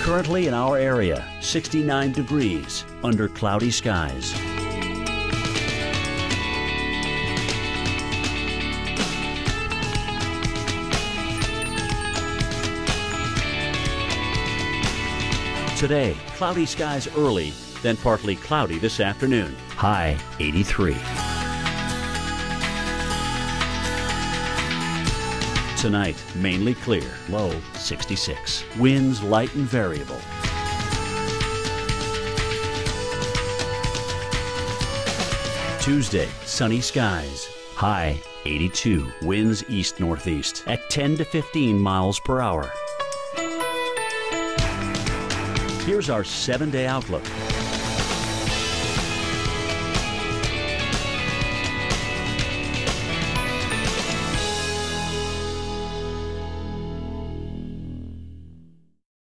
Currently in our area, 69 degrees under cloudy skies. Today, cloudy skies early, then partly cloudy this afternoon. High 83. Tonight, mainly clear, low 66. Winds light and variable. Tuesday, sunny skies, high 82. Winds east-northeast at 10 to 15 miles per hour. Here's our 7-day outlook.